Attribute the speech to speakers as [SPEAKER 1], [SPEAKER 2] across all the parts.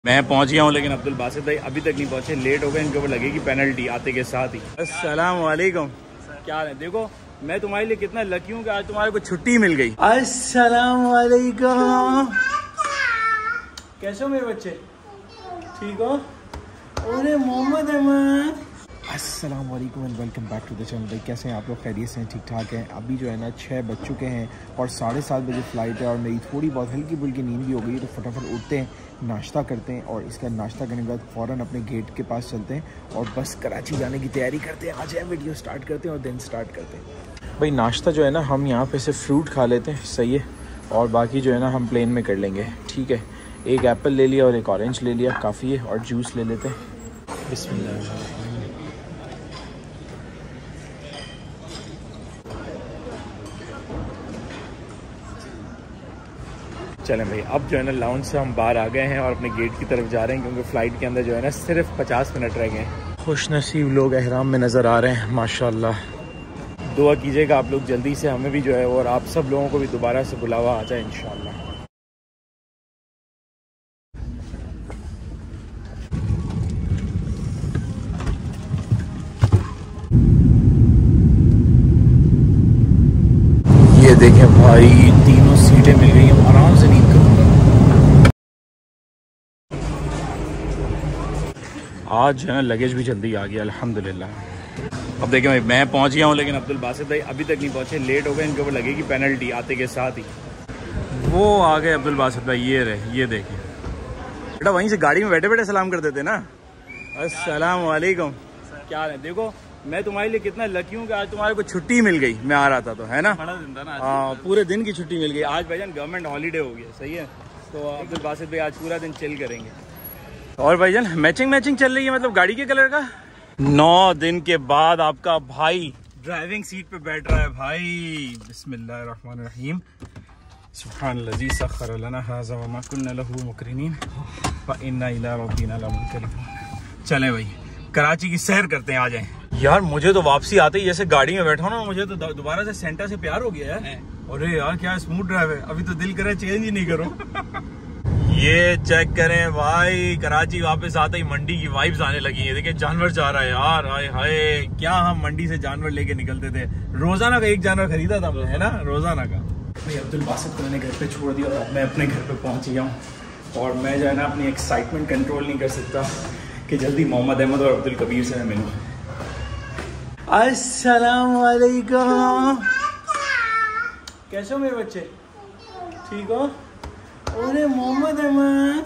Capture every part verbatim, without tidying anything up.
[SPEAKER 1] मैं पहुंच गया हूं, लेकिन अब्दुल बासित भाई अभी तक नहीं पहुंचे, लेट हो गए। इनके ऊपर लगेगी पेनल्टी आते के साथ ही। अस्सलाम वालेकुम, क्या है? देखो मैं तुम्हारे लिए कितना लकी हूँ कि आज तुम्हारे को छुट्टी मिल गई। अस्सलाम वालेकुम, कैसे हो मेरे बच्चे? ठीक हो? अरे मोहम्मद अहमद,
[SPEAKER 2] अस्सलाम वालेकुम and welcome back to the channel. भाई कैसे हैं आप लोग? खैरियत से हैं? ठीक ठाक हैं? अभी जो है ना छः बज चुके हैं और साढ़े सात बजे फ़्लाइट है और मेरी थोड़ी बहुत हल्की फुल्की नींद भी हो गई है, तो फटाफट उठते हैं, नाश्ता करते हैं और इसका नाश्ता करने के बाद फ़ौरन अपने गेट के पास चलते हैं और बस कराची जाने की तैयारी करते हैं। आज वीडियो स्टार्ट करते हैं और दिन स्टार्ट करते हैं। भाई नाश्ता जो है ना हम यहाँ पे से फ्रूट खा लेते हैं, सही है, और बाकी जो है ना हम प्लेन में कर लेंगे, ठीक है। एक एप्पल ले लिया और एक ऑरेंज ले लिया, काफ़ी है, और जूस ले लेते हैं। बिस्मिल्लाह।
[SPEAKER 1] चलें भाई, अब जो है ना लाउंज से हम बाहर आ गए हैं और अपने गेट की तरफ जा रहे हैं, क्योंकि फ़्लाइट के अंदर जो है ना सिर्फ पचास मिनट रह गए हैं।
[SPEAKER 2] खुशनसीब लोग एहराम में नज़र आ रहे हैं माशाल्लाह।
[SPEAKER 1] दुआ कीजिएगा आप लोग जल्दी से, हमें भी जो है और आप सब लोगों को भी दोबारा से बुलावा आ जाए इंशाल्लाह। ये देखें भाई, तीनों सीटें मिल गई हैं, आराम से नींद करूँगा। आज जो है ना लगेज भी जल्दी आ गया अल्हम्दुलिल्लाह। अब देखें भाई, मैं पहुंच गया हूं, लेकिन अब्दुल बासित भाई अभी तक नहीं पहुंचे, लेट हो गए। इनके ऊपर लगेगी पेनल्टी आते के साथ ही। वो आ गए अब्दुल बासित भाई, ये रहे, ये देखें। बेटा वहीं से गाड़ी में बैठे बैठे सलाम कर देते ना। अस्सलाम वालेकुम, क्या है? देखो मैं तुम्हारे लिए कितना लकी हूँ कि आज तुम्हारे को छुट्टी मिल गई। मैं आ रहा था तो, है ना, बड़ा दिन था ना। हाँ, पूरे दिन की छुट्टी मिल गई आज भाईजान, गवर्नमेंट हॉलीडे हो गया, सही है। तो अब्दुल बासित भाई आज पूरा दिन चिल करेंगे। और भाईजान मैचिंग मैचिंग चल रही है, मतलब गाड़ी के कलर का। नौ दिन के बाद आपका भाई ड्राइविंग सीट पे बैठ रहा है भाई। बिस्मिल्लाहिर्रहमानिर्रहीम, सुब्हानल्लज़ी सख्खर लना हाज़ा व मा कुन्ना लहू मुक़रिनीन व इन्ना इला रब्बिना लमुनक़लिबून। चले भाई, कराची की सैर करते हैं, आ जाएं। यार मुझे तो वापसी आते ही जैसे गाड़ी में बैठा ना, मुझे तो दोबारा से सेंटा से प्यार हो गया है। अरे यार क्या स्मूथ ड्राइव है, अभी तो दिल करे चेंज ही नहीं करो। ये चेक करें भाई, कराची वापस आते ही मंडी की वाइब्स आने लगी है। देखिए जानवर जा रहा है यार, हाय हाय, क्या हम मंडी से जानवर लेके निकलते थे। रोजाना का एक जानवर खरीदा था हमने, है ना, रोजाना का। भाई अब्दुल बासित को मैंने घर पे छोड़ दिया और मैं अपने घर पे पहुंच गया हूँ और मैं जो है ना अपनी एक्साइटमेंट कंट्रोल नहीं कर सकता कि जल्दी मोहम्मद अहमद और अब्दुल कबीर से मैं मिलूँ। अस्सलाम वालेकुम, कैसे हो मेरे बच्चे? ठीक हो? अरे मोहम्मद अहमद,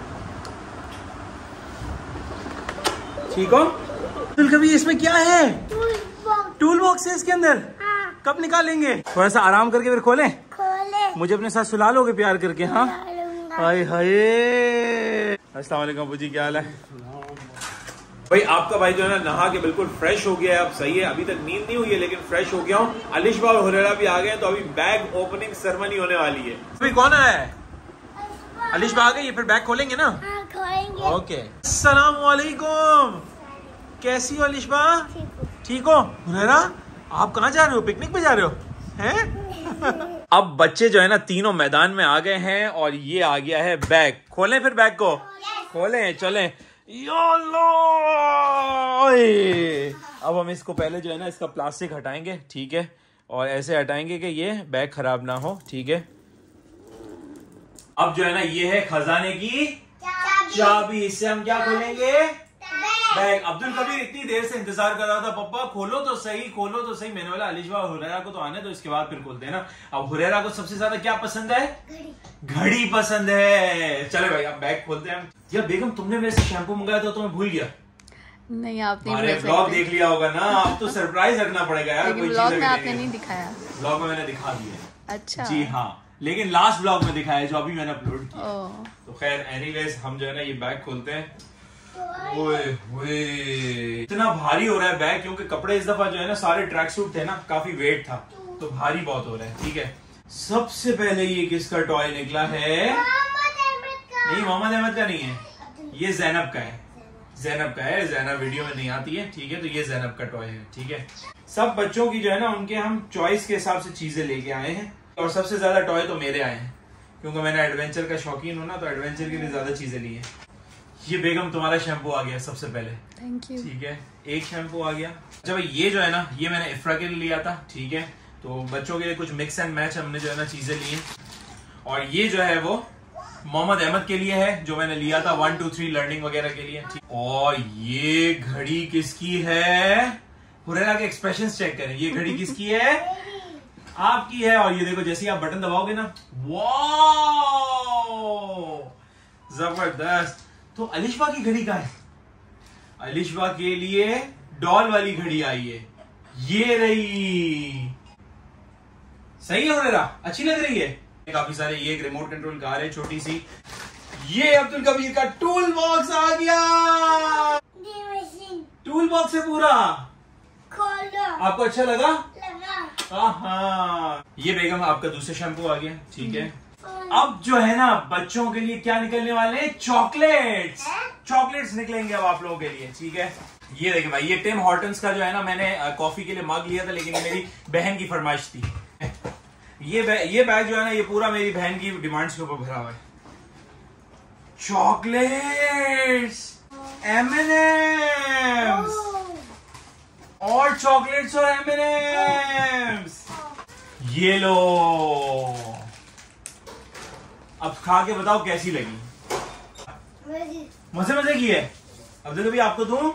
[SPEAKER 1] ठीक हो? अब्दुल कबीर, इसमें क्या है? टूल बॉक्स है इसके अंदर। हाँ। कब निकालेंगे? थोड़ा सा आराम करके फिर खोलें। खोले। मुझे अपने साथ सुला लोगे प्यार करके? हाँ, हाय हाय। अस्सलाम वालेकुम अबू जी, क्या हाल है? भाई आपका भाई जो है ना नहा के बिल्कुल फ्रेश हो गया है, अब सही है। अभी तक नींद नहीं हुई है लेकिन फ्रेश हो गया हूँ। अलिशबा और हुरैरा भी आ गए, तो अभी बैग ओपनिंग सेरेमनी होने वाली है। अभी कौन है? अलिशबा आ गई है, फिर बैग खोलेंगे ना? हाँ, खोलेंगे। ओके। अस्सलाम वालेकुम, कैसी हो अलिशबा? ठीक हो? हुरैरा आप कहाँ जा रहे हो? पिकनिक पे जा रहे हो हैं? अब बच्चे जो है ना तीनों मैदान में आ गए हैं और ये आ गया है बैग। खोलें फिर बैग को, खोलें, चलें। अब हम इसको पहले जो है ना इसका प्लास्टिक हटाएंगे, ठीक है, और ऐसे हटाएंगे कि ये बैग खराब ना हो, ठीक है। अब जो है ना ये है खजाने की चाबी, इससे हम क्या खोलेंगे? बैग। अब्दुल कबीर इतनी देर से इंतजार कर रहा था, पप्पा खोलो तो सही, खोलो तो सही। मैंने बोला अलिशबा और हुरैरा को तो आने दो, इसके बाद फिर खोलते हैं ना। अब हुरैरा को सबसे ज्यादा क्या पसंद है? घड़ी। घड़ी पसंद है। चले भाई अब बैग खोलते हैं। यार बेगम, तुमने मेरे से शैम्पू मंगाया था तो मैं भूल गया।
[SPEAKER 3] नहीं, आपने
[SPEAKER 1] अरे ब्लॉग देख लिया होगा ना, अब तो सरप्राइज रखना पड़ेगा यार। कोई
[SPEAKER 3] ब्लॉग में आपने नहीं दिखाया।
[SPEAKER 1] ब्लॉग में मैंने दिखा दिया। अच्छा जी हाँ, लेकिन लास्ट ब्लॉग में दिखाया जो अभी मैंने अपलोड किया। तो खैर एनीवेज हम जो है ना ये बैग खोलते हैं। ओए ओए, इतना भारी हो रहा है बैग, क्योंकि कपड़े इस दफा जो है ना सारे ट्रैक सूट थे ना, काफी वेट था, तो भारी बहुत हो रहा है, ठीक है। सबसे पहले ये किसका टॉय निकला है? नहीं, मोहम्मद अहमद का नहीं है, ये जैनब का है। जैनब का है, जैनब वीडियो में नहीं आती है, ठीक है। तो ये जैनब का टॉय है, ठीक है। सब बच्चों की जो है ना उनके हम चॉइस के हिसाब से चीजें लेके आए हैं, और सबसे ज्यादा टॉय तो मेरे आए हैं, क्योंकि मैंने एडवेंचर का शौकीन हूं ना, तो एडवेंचर के लिए ज्यादा चीजें ली है। ये बेगम तुम्हारा शैम्पू आ गया सबसे पहले।
[SPEAKER 3] Thank you.
[SPEAKER 1] ठीक है, एक शैम्पू आ गया। अच्छा भाई ये जो है ना, ये मैंने इफ्रा के लिए लिया था। ठीक है, तो बच्चों के लिए कुछ मिक्स एंड मैच हमने जो है ना चीजें ली। और ये जो है वो मोहम्मद अहमद के लिए है, जो मैंने लिया था वन टू थ्री लर्निंग वगैरह के लिए। और ये घड़ी किसकी है? हुरैरा के एक्सप्रेशंस चेक करें। ये घड़ी किसकी है? आपकी है। और ये देखो जैसे ही आप बटन दबाओगे ना, वाओ जबरदस्त। तो अलिशबा की घड़ी का है, अलिशबा के लिए डॉल वाली घड़ी आई है। ये रही, सही है हुरैरा, अच्छी लग रही है। काफी सारे, ये एक रिमोट कंट्रोल कार है छोटी सी। ये अब्दुल कबीर का टूल बॉक्स आ गया। टूल बॉक्स है पूरा। आपको अच्छा लगा? हाँ। ये बेगम आपका दूसरा शैम्पू आ गया। ठीक है, अब जो है ना बच्चों के लिए क्या निकलने वाले हैं? चॉकलेट्स। चॉकलेट्स निकलेंगे अब आप लोगों के लिए। ठीक है, ये देखें भाई, ये टिम हॉर्टन्स का जो है ना, मैंने कॉफी के लिए मग लिया था, लेकिन ये मेरी बहन की फरमाइश थी। ये ये बैग जो है ना, ये पूरा मेरी बहन की डिमांड्स के ऊपर भरा हुआ है। चॉकलेट्स, एम एंड एम्स और चॉकलेट्स और एम एंड एम्स। ये लो, अब खा के बताओ कैसी लगी। मजे मजे की है। अब देखो भी आपको दूं,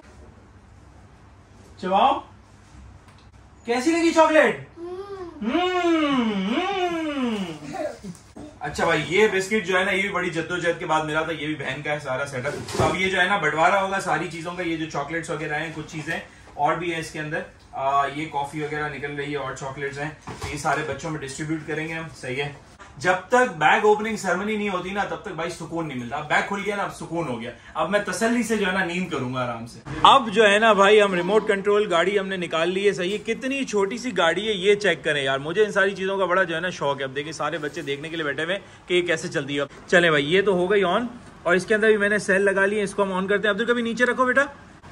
[SPEAKER 1] चबाओ, कैसी लगी चॉकलेट? हम्म। अच्छा भाई, ये बिस्किट जो है ना, ये भी बड़ी जद्दोजहद के बाद मिला था। ये भी बहन का है सारा सेटअप। तो अब ये जो है ना बंटवारा होगा सारी चीजों का। ये जो चॉकलेट्स वगैरह हैं, कुछ चीजें और भी है इसके अंदर। आ, ये कॉफी वगैरह निकल रही है और चॉकलेट्स हैं, तो ये सारे बच्चों में डिस्ट्रीब्यूट करेंगे हम। सही है, जब तक बैग ओपनिंग सेरेमनी नहीं होती ना, तब तक भाई सुकून नहीं मिलता। बैग खुल गया ना, अब सुकून हो गया। अब मैं तसल्ली से जो है ना नींद करूंगा आराम से। अब जो है ना भाई, हम रिमोट कंट्रोल गाड़ी हमने निकाल ली है। सही है, कितनी छोटी सी गाड़ी है, ये चेक करें यार। मुझे इन सारी चीजों का बड़ा जो है ना शौक है। अब देखिए सारे बच्चे देखने के लिए बैठे हुए कि ये कैसे चलती है। चले भाई, ये तो हो गई ऑन, और इसके अंदर भी मैंने सेल लगा ली है। इसको हम ऑन करते हैं। अब्दुल कभी नीचे रखो बेटा।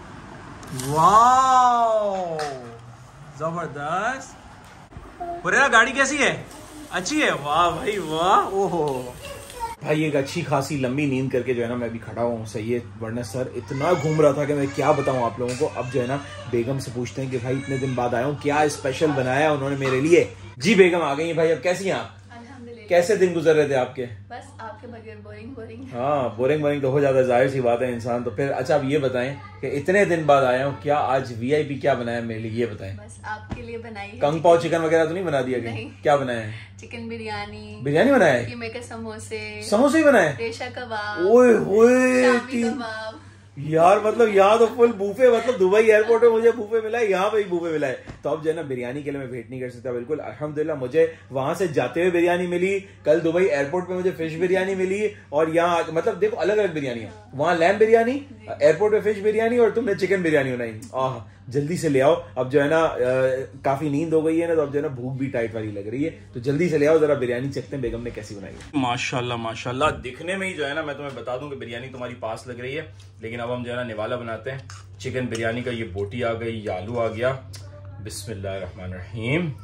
[SPEAKER 1] वाह जबरदस्त। हुरैरा गाड़ी कैसी है? अच्छी है। वाह भाई वाह। ओहो भाई, एक अच्छी खासी लंबी नींद करके जो है ना मैं भी खड़ा हूँ। सही है, वरना सर इतना घूम रहा था कि मैं क्या बताऊँ आप लोगों को। अब जो है ना बेगम से पूछते हैं कि भाई इतने दिन बाद आया हूँ, क्या स्पेशल बनाया उन्होंने मेरे लिए। जी बेगम आ गई भाई। अब कैसी हैं आप? कैसे दिन गुजर रहे थे आपके?
[SPEAKER 3] बस आपके बगैर बोरिंग बोरिंग।
[SPEAKER 1] हाँ, बोरिंग बोरिंग तो हो जाता है, जाहिर सी बात है इंसान तो फिर। अच्छा अब ये बताएं कि इतने दिन बाद आया हूँ, क्या आज वीआईपी क्या बनाया मेरे लिए, ये बताएं।
[SPEAKER 3] बस आपके लिए बनाई है।
[SPEAKER 1] कंग पाव चिकन वगैरह तो नहीं बना दिया?
[SPEAKER 3] नहीं।
[SPEAKER 1] क्या बनाया है?
[SPEAKER 3] चिकन बिरयानी।
[SPEAKER 1] बिरयानी बनाया है?
[SPEAKER 3] कीमे के समोसे।
[SPEAKER 1] समोसे ही बनाए?
[SPEAKER 3] रेशा कबाब।
[SPEAKER 1] ओए होए,
[SPEAKER 3] शामी कबाब।
[SPEAKER 1] यार मतलब यहाँ तो फुल बूफे। मतलब दुबई एयरपोर्ट में मुझे बूफे मिला है, यहाँ पे भी बूफे मिला है। तो अब जो है ना बिरयानी के लिए मैं वेट नहीं कर सकता। बिल्कुल अल्हम्दुलिल्लाह, मुझे वहां से जाते हुए बिरयानी मिली, कल दुबई एयरपोर्ट पे मुझे फिश बिरयानी मिली, और यहाँ मतलब देखो अलग अलग बिरयानी है। वहां लैम्ब बिरयानी, एयरपोर्ट पे फिश बिरयानी, और तुमने चिकन बिरयानी बनाई। आह, जल्दी से ले आओ। अब जो है ना आ, काफी नींद हो गई है ना, तो अब जो है ना भूख भी टाइट वाली लग रही है। तो जल्दी से ले आओ, जरा बिरयानी चखते हैं बेगम ने कैसी बनाई है। माशाल्लाह माशाल्लाह, दिखने में ही जो है ना मैं तुम्हें बता दूं कि बिरयानी तुम्हारी पास लग रही है। लेकिन अब हम जो है ना निवाला बनाते हैं चिकन बिरयानी का। ये बोटी आ गई, ये आलू आ गया। बिस्मिल्लाहिर्रहमानिर्रहीम।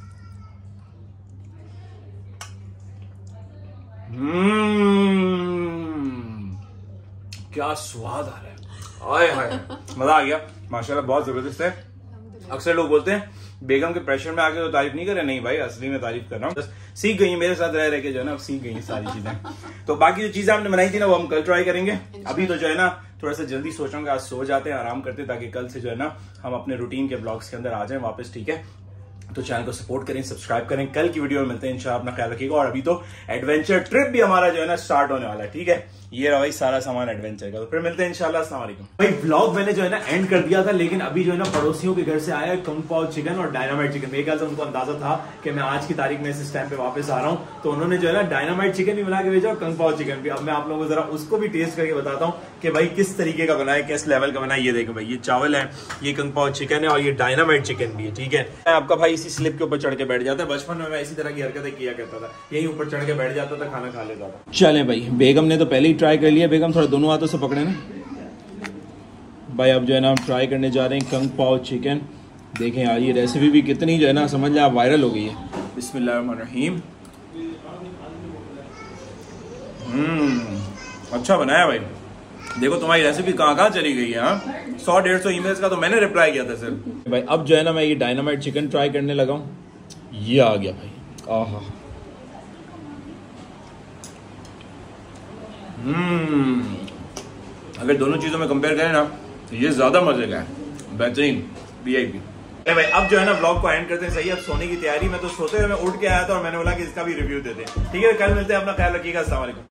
[SPEAKER 1] हम्म, क्या स्वाद आ रहा है। आए हाय, मजा आ गया माशाल्लाह, बहुत जबरदस्त है। अक्सर लोग बोलते हैं बेगम के प्रेशर में आके तो तारीफ नहीं करे। नहीं भाई, असली में तारीफ कर रहा हूँ। सीख गई मेरे साथ रह रह के जो है ना, सीख गई सारी चीजें। तो बाकी जो चीजें आपने बनाई थी ना, वो हम कल ट्राई करेंगे। अभी तो जो है ना थोड़ा सा जल्दी सोच रहा हूँ कि आज सो जाते हैं, आराम करते हैं, ताकि कल से जो है ना हम अपने रूटीन के ब्लॉग्स के अंदर आ जाएं वापस। ठीक है, तो चैनल को सपोर्ट करें, सब्सक्राइब करें। कल की वीडियो में मिलते हैं इंशाल्लाह, अपना ख्याल रखिएगा। और अभी तो एडवेंचर ट्रिप भी हमारा जो है ना स्टार्ट होने वाला है। ठीक है, ये रहा भाई सारा सामान एडवेंचर का। तो फिर मिलते हैं इंशाल्लाह। अस्सलाम वालेकुम। भाई व्लॉग मैंने जो है ना एंड कर दिया था, लेकिन अभी जो है ना पड़ोसियों के घर से आया कंग पाव चिकन और डायनामाइट चिकन। मेरे ख्याल से उनको अंदाजा था कि मैं आज की तारीख में इस टाइम पे वापस आ रहा हूँ, तो उन्होंने जो है ना डायनामाइट चिकन भी बना के भेजा और कंग पाव चिकन भी। अब मैं आप लोगों को जरा उसको भी टेस्ट करके बताता हूँ कि भाई किस तरीके का बना है, किस लेवल का बना है। ये देखो भाई, ये चावल है, ये कंग पाव चिकन है, और ये डायनामाइट चिकन भी है। ठीक है, आपका भाई इसी स्लिप के ऊपर चढ़ के बैठ जाता है। बचपन में मैं इसी तरह की हरकतें किया करता था, यही ऊपर चढ़ के बैठ जाता था, खाना खा लेता था। चले भाई, बेगम ने तो पहले ही ट्राई कर लिया। बेगम थोड़ा दोनों हाथों से पकड़े ना भाई। अब जो है ना हम ट्राई करने जा रहे हैं कंग पाव चिकन। देखें यार, ये रेसिपी भी कितनी जो है ना समझ लें आप वायरल हो गई है। बिस्मिल्लाहिर्रहमानिर्रहीम। हम्म, अच्छा बनाया भाई। देखो तुम्हारी रेसिपी कहाँ कहाँ चली गई है। हाँ, सौ डेढ़ सौ ईमेल्स का तो मैंने रिप्लाई किया था सर। भाई अब जो है ना मैं ये डायनामाइट चिकन ट्राई करने लगा हूँ। ये आ गया भाई, आहा। हम्म, अगर दोनों चीजों में कंपेयर करें ना तो ये ज्यादा मजे का है, बेहतरीन वीआईपी। भाई अब जो है ना व्लॉग को एंड करते हैं। सही, अब सोने की तैयारी में तो सोते हुए मैं उठ के आया था और मैंने बोला कि इसका भी रिव्यू देते हैं। ठीक है, कल मिलते हैं, अपना ख्याल रखिएगा। अस्सलाम वालेकुम।